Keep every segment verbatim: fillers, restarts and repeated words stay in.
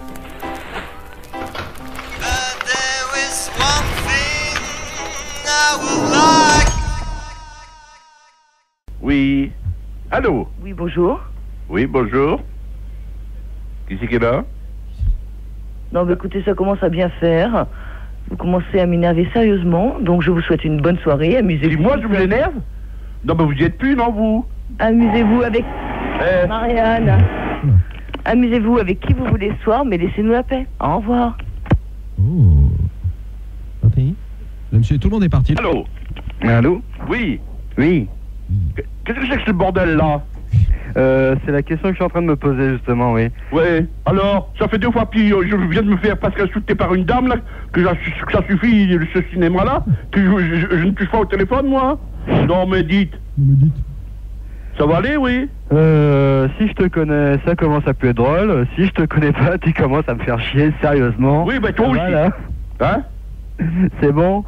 Oui. Allô? Oui, bonjour. Oui, bonjour. Qui c'est qui est là? Non, mais écoutez, ça commence à bien faire. Vous commencez à m'énerver sérieusement, donc je vous souhaite une bonne soirée. Amusez-vous. Si moi je vous énerve? Non, mais vous y êtes plus, non, vous? Amusez-vous avec Eh. Marianne. Amusez-vous avec qui vous voulez ce soir, mais laissez-nous la paix. Au revoir. Oh. Ok. Là, monsieur, tout le monde est parti. Allô? Allô? Oui. Oui. Qu'est-ce que c'est que ce bordel-là? Euh, c'est la question que je suis en train de me poser, justement, oui. Ouais. Alors, ça fait deux fois, puis euh, je viens de me faire presque insulter par une dame, là, que, ça, que ça suffit, ce cinéma-là, que je, je- je ne touche pas au téléphone, moi? Non, mais dites. Me dites. Ça va aller, oui? Euh, si je te connais, ça commence à plus être drôle. Si je te connais pas, tu commences à me faire chier, sérieusement. Oui, ben toi aussi. Voilà. Hein? C'est bon?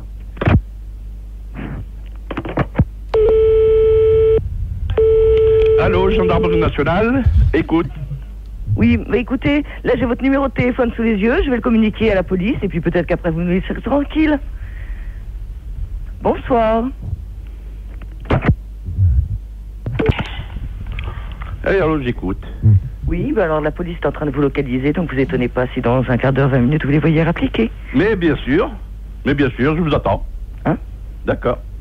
Allô, gendarmerie nationale? Écoute. Oui, bah écoutez, là j'ai votre numéro de téléphone sous les yeux, je vais le communiquer à la police, et puis peut-être qu'après vous nous laisserez tranquille. Bonsoir. Allez, alors j'écoute. Oui, bah alors la police est en train de vous localiser, donc vous étonnez pas si dans un quart d'heure, vingt minutes, vous les voyez rappliquer. Mais bien sûr, mais bien sûr, je vous attends. Hein? D'accord.